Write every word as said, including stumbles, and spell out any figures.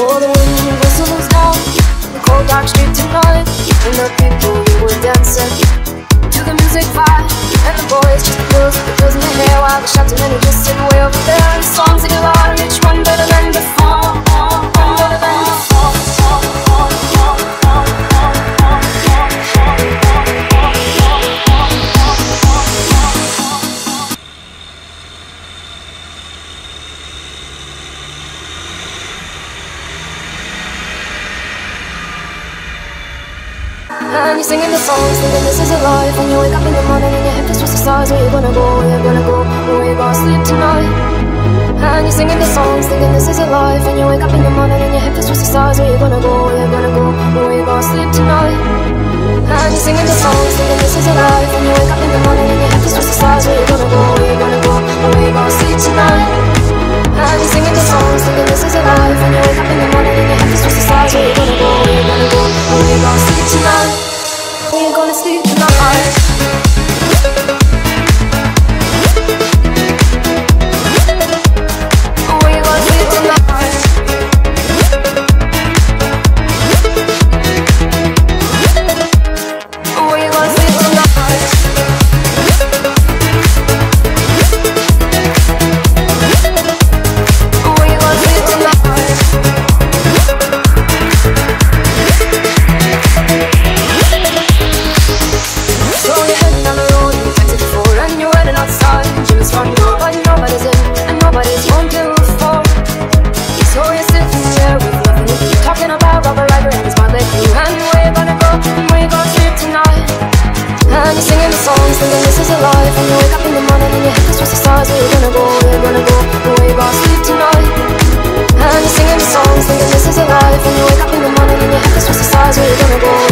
Oh, the wind whistles down the cold dark street tonight, and the people who were dancing to the music vibe. And the boys just the girls with the girls in their hair, while the shouting and just sitting way over there. And the songs that get louder, each one better than before, one better than before. And you're singing the songs, thinking this is a life. And you wake up in the morning and your head feels towards the stars. Where you gonna go, where you gonna go, where you gonna sleep tonight? And you're singing the songs, thinking this is a life. And you wake up in the morning and your head feels towards the stars. Where you gonna go, where you gonna go, where you gonna sleep tonight? And you're singing the songs, thinking this is a life. And you wake up in the morning and your head feels towards the stars. Where you gonna go, where you gonna go, where you gonna sleep tonight? And you're singing the songs, thinking this is a life. And you wake up in the morning and your head feels towards the stars. Where you gonna go, where you gonna go, where you gonna sleep tonight? Where you gonna sleep tonight? Songs, thinking this is a life. And you wake up in the morning and your head is towards the stars. Where you gonna go?